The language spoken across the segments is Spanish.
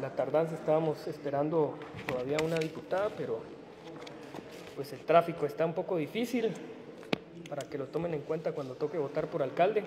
la tardanza, estábamos esperando todavía una diputada, pero pues el tráfico está un poco difícil para que lo tomen en cuenta cuando toque votar por alcalde.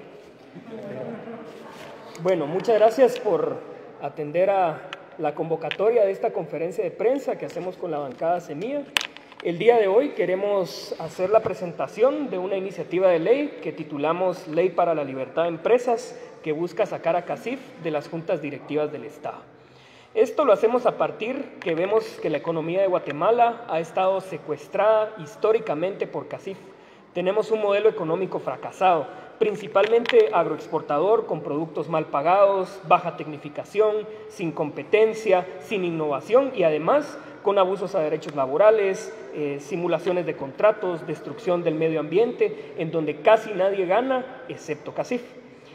Bueno, muchas gracias por atender a la convocatoria de esta conferencia de prensa que hacemos con la bancada Semilla. El día de hoy queremos hacer la presentación de una iniciativa de ley que titulamos Ley para la Libertad de Empresas, que busca sacar a CACIF de las juntas directivas del Estado. Esto lo hacemos a partir que vemos que la economía de Guatemala ha estado secuestrada históricamente por CACIF. Tenemos un modelo económico fracasado, principalmente agroexportador, con productos mal pagados, baja tecnificación, sin competencia, sin innovación y además con abusos a derechos laborales, simulaciones de contratos, destrucción del medio ambiente, en donde casi nadie gana, excepto CACIF.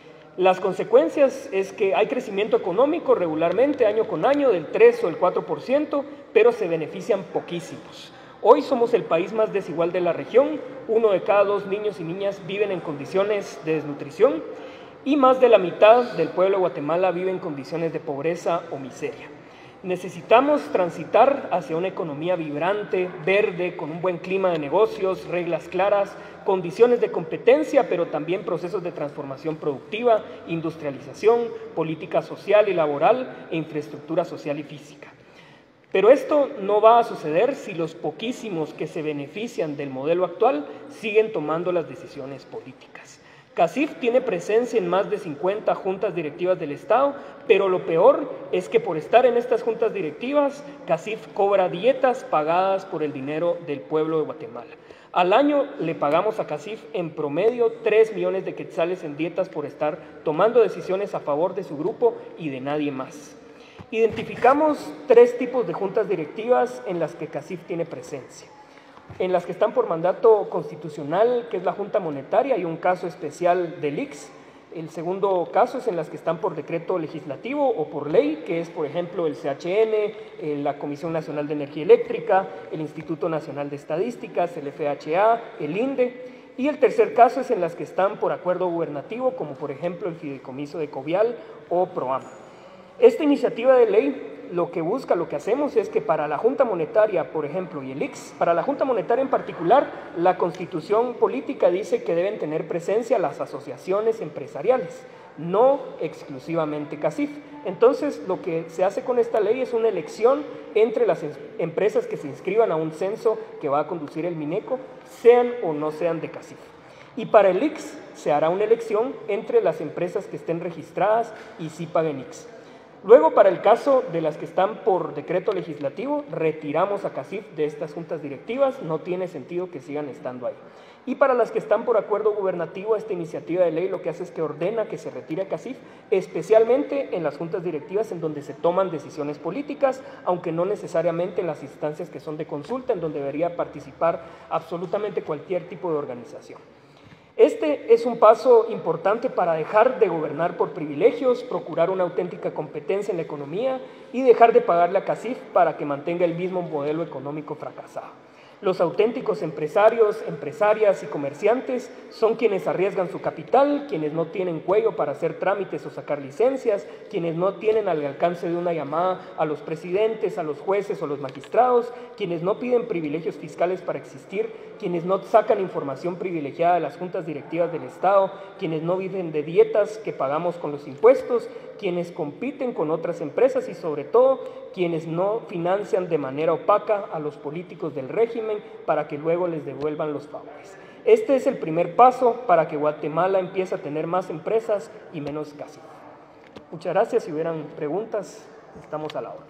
Las consecuencias es que hay crecimiento económico regularmente, año con año, del 3 o el 4%, pero se benefician poquísimos. Hoy somos el país más desigual de la región, 1 de cada 2 niños y niñas viven en condiciones de desnutrición y más de la mitad del pueblo de Guatemala vive en condiciones de pobreza o miseria. Necesitamos transitar hacia una economía vibrante, verde, con un buen clima de negocios, reglas claras, condiciones de competencia, pero también procesos de transformación productiva, industrialización, política social y laboral e infraestructura social y física. Pero esto no va a suceder si los poquísimos que se benefician del modelo actual siguen tomando las decisiones políticas. CACIF tiene presencia en más de 50 juntas directivas del Estado, pero lo peor es que por estar en estas juntas directivas, CACIF cobra dietas pagadas por el dinero del pueblo de Guatemala. Al año le pagamos a CACIF en promedio 3 millones de quetzales en dietas por estar tomando decisiones a favor de su grupo y de nadie más. Identificamos 3 tipos de juntas directivas en las que CACIF tiene presencia. En las que están por mandato constitucional, que es la Junta Monetaria, y un caso especial del IX. El segundo caso es en las que están por decreto legislativo o por ley, que es, por ejemplo, el CHN, la Comisión Nacional de Energía Eléctrica, el Instituto Nacional de Estadísticas, el FHA, el INDE. Y el tercer caso es en las que están por acuerdo gubernativo, como por ejemplo el Fideicomiso de Covial o PROAM. Esta iniciativa de ley lo que busca, lo que hacemos es que para la Junta Monetaria, por ejemplo, y el IX, para la Junta Monetaria en particular, la Constitución política dice que deben tener presencia las asociaciones empresariales, no exclusivamente CACIF. Entonces, lo que se hace con esta ley es una elección entre las empresas que se inscriban a un censo que va a conducir el MINECO, sean o no sean de CACIF. Y para el IX se hará una elección entre las empresas que estén registradas y sí paguen IX. Luego, para el caso de las que están por decreto legislativo, retiramos a CACIF de estas juntas directivas, no tiene sentido que sigan estando ahí. Y para las que están por acuerdo gubernativo, esta iniciativa de ley lo que hace es que ordena que se retire a CACIF, especialmente en las juntas directivas en donde se toman decisiones políticas, aunque no necesariamente en las instancias que son de consulta, en donde debería participar absolutamente cualquier tipo de organización. Este es un paso importante para dejar de gobernar por privilegios, procurar una auténtica competencia en la economía y dejar de pagarle a CACIF para que mantenga el mismo modelo económico fracasado. Los auténticos empresarios, empresarias y comerciantes son quienes arriesgan su capital, quienes no tienen cuello para hacer trámites o sacar licencias, quienes no tienen al alcance de una llamada a los presidentes, a los jueces o los magistrados, quienes no piden privilegios fiscales para existir, quienes no sacan información privilegiada de las juntas directivas del Estado, quienes no viven de dietas que pagamos con los impuestos, quienes compiten con otras empresas y sobre todo quienes no financian de manera opaca a los políticos del régimen para que luego les devuelvan los favores. Este es el primer paso para que Guatemala empiece a tener más empresas y menos CACIF. Muchas gracias. Si hubieran preguntas, estamos a la orden.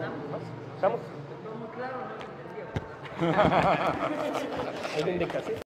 ¿Estamos? ¿Alguien de CACIF?